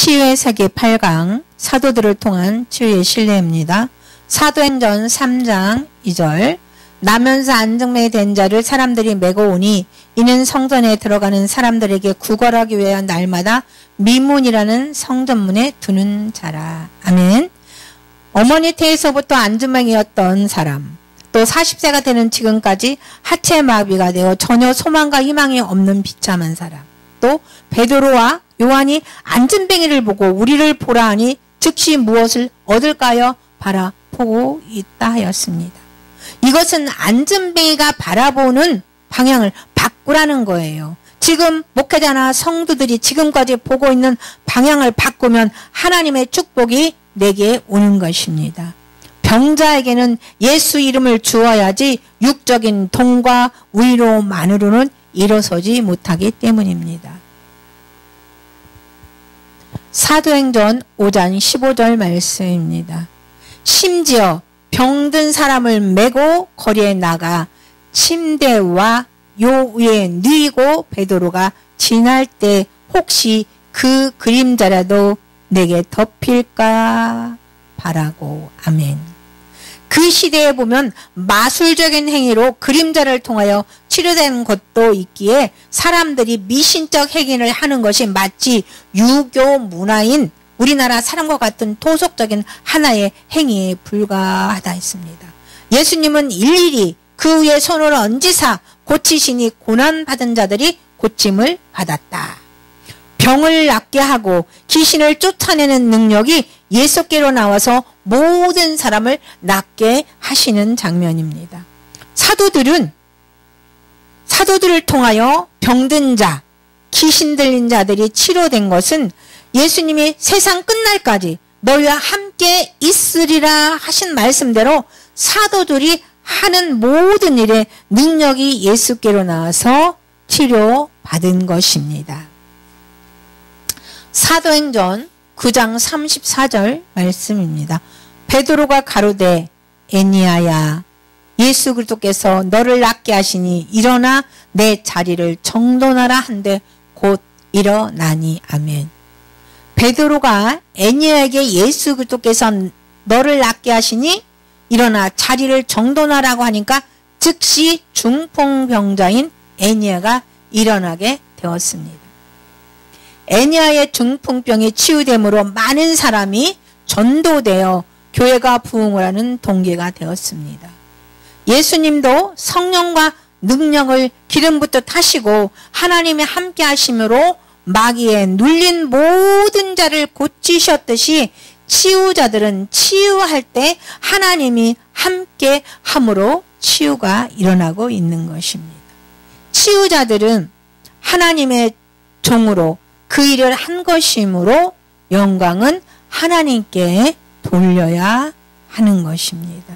치유의 세계 8강 사도들을 통한 치유의 신뢰입니다. 사도행전 3장 2절 나면서 안증매이 된 자를 사람들이 메고 오니 이는 성전에 들어가는 사람들에게 구걸하기 위하여 날마다 미문이라는 성전문에 두는 자라. 아멘. 어머니 태에서부터 안증맹이였던 사람, 또 40세가 되는 지금까지 하체 마비가 되어 전혀 소망과 희망이 없는 비참한 사람, 또 베드로와 요한이 안진뱅이를 보고 우리를 보라 하니 즉시 무엇을 얻을까요? 바라보고 있다 하였습니다. 이것은 안진뱅이가 바라보는 방향을 바꾸라는 거예요. 지금 목회자나 성도들이 지금까지 보고 있는 방향을 바꾸면 하나님의 축복이 내게 오는 것입니다. 병자에게는 예수 이름을 주어야지 육적인 돈과 위로만으로는 일어서지 못하기 때문입니다. 사도행전 5장 15절 말씀입니다. 심지어 병든 사람을 메고 거리에 나가 침대와 요 위에 누이고 베드로가 지날 때 혹시 그 그림자라도 내게 덮일까 바라고. 아멘. 그 시대에 보면 마술적인 행위로 그림자를 통하여 치료되는 것도 있기에 사람들이 미신적 행위를 하는 것이 마치 유교 문화인 우리나라 사람과 같은 토속적인 하나의 행위에 불과하다 했습니다. 예수님은 일일이 그 위에 손을 얹으사 고치시니 고난받은 자들이 고침을 받았다. 병을 낫게 하고 귀신을 쫓아내는 능력이 예수께로 나와서 모든 사람을 낫게 하시는 장면입니다. 사도들을 통하여 병든 자, 귀신 들린 자들이 치료된 것은 예수님이 세상 끝날까지 너희와 함께 있으리라 하신 말씀대로 사도들이 하는 모든 일에 능력이 예수께로 나와서 치료받은 것입니다. 사도행전 9장 34절 말씀입니다. 베드로가 가로되 에니야야 예수 그리스도께서 너를 낫게 하시니 일어나 내 자리를 정돈하라 한데 곧 일어나니. 아멘. 베드로가 에니야에게 예수 그리스도께서 너를 낫게 하시니 일어나 자리를 정돈하라고 하니까 즉시 중풍병자인 에니야가 일어나게 되었습니다. 에니야의 중풍병이 치유됨으로 많은 사람이 전도되어 교회가 부흥을 하는 동기가 되었습니다. 예수님도 성령과 능력을 기름부터 타시고 하나님이 함께 하심으로 마귀에 눌린 모든 자를 고치셨듯이 치유자들은 치유할 때 하나님이 함께 함으로 치유가 일어나고 있는 것입니다. 치유자들은 하나님의 종으로 그 일을 한 것이므로 영광은 하나님께 돌려야 하는 것입니다.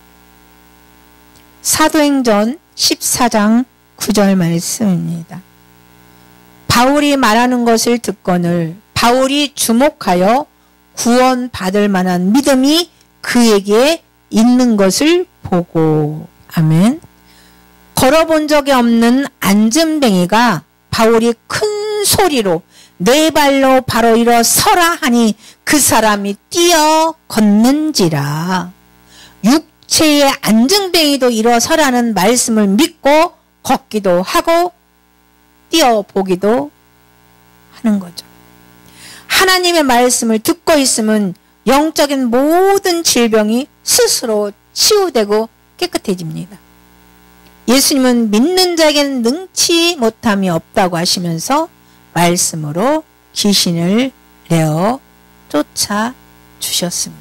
사도행전 14장 9절 말씀입니다. 바울이 말하는 것을 듣거늘 바울이 주목하여 구원받을 만한 믿음이 그에게 있는 것을 보고. 아멘. 걸어본 적이 없는 안진뱅이가 바울이 큰 소리로 네 발로 바로 일어서라 하니 그 사람이 뛰어 걷는지라. 육체의 안증뱅이도 일어서라는 말씀을 믿고 걷기도 하고 뛰어보기도 하는 거죠. 하나님의 말씀을 듣고 있으면 영적인 모든 질병이 스스로 치유되고 깨끗해집니다. 예수님은 믿는 자에게는 능치 못함이 없다고 하시면서 말씀으로 귀신을 내어 쫓아주셨습니다.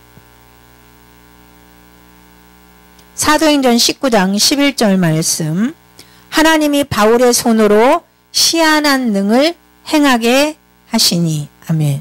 사도행전 19장 11절 말씀 하나님이 바울의 손으로 희한한 능을 행하게 하시니. 아멘.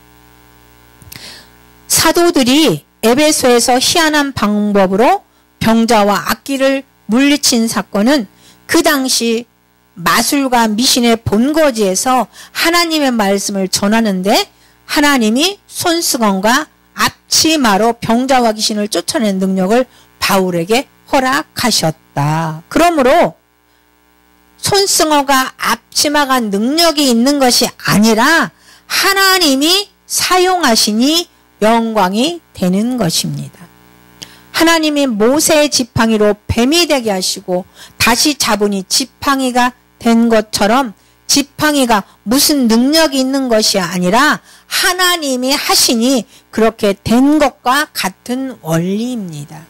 사도들이 에베소에서 희한한 방법으로 병자와 악귀를 물리친 사건은 그 당시 마술과 미신의 본거지에서 하나님의 말씀을 전하는데 하나님이 손수건과 앞치마로 병자와 귀신을 쫓아내는 능력을 바울에게 허락하셨다. 그러므로 손승어가 앞치마가 능력이 있는 것이 아니라 하나님이 사용하시니 영광이 되는 것입니다. 하나님이 모세의 지팡이로 뱀이 되게 하시고 다시 잡으니 지팡이가 된 것처럼 지팡이가 무슨 능력이 있는 것이 아니라 하나님이 하시니 그렇게 된 것과 같은 원리입니다.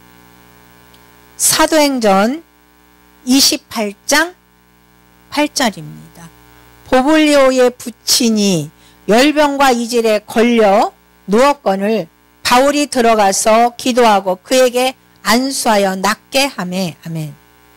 사도행전 28장 8절입니다. 보블리오의 부친이 열병과 이질에 걸려 누웠거늘 바울이 들어가서 기도하고 그에게 안수하여 낫게 하매. 아멘.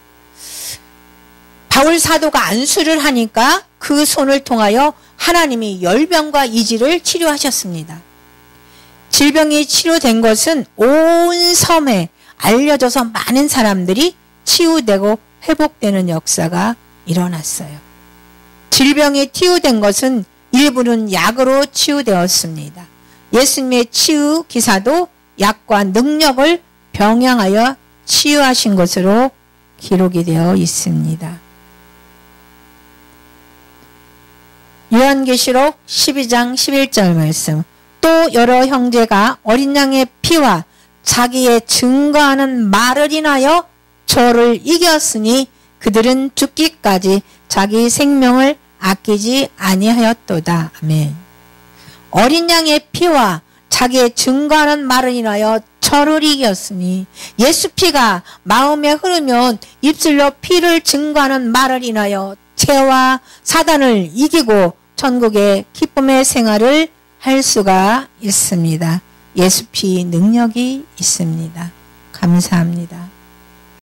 바울 사도가 안수를 하니까 그 손을 통하여 하나님이 열병과 이질을 치료하셨습니다. 질병이 치료된 것은 온 섬에 알려져서 많은 사람들이 치유되고 회복되는 역사가 일어났어요. 질병이 치유된 것은 일부는 약으로 치유되었습니다. 예수님의 치유 기사도 약과 능력을 병행하여 치유하신 것으로 기록이 되어 있습니다. 요한계시록 12장 11절 말씀. 또 여러 형제가 어린 양의 피와 자기의 증거하는 말을 인하여 저를 이겼으니 그들은 죽기까지 자기 생명을 아끼지 아니하였도다. 아멘. 어린 양의 피와 자기의 증거하는 말을 인하여 저를 이겼으니 예수 피가 마음에 흐르면 입술로 피를 증거하는 말을 인하여 죄와 사단을 이기고 천국의 기쁨의 생활을 할 수가 있습니다. 예수 피 능력이 있습니다. 감사합니다.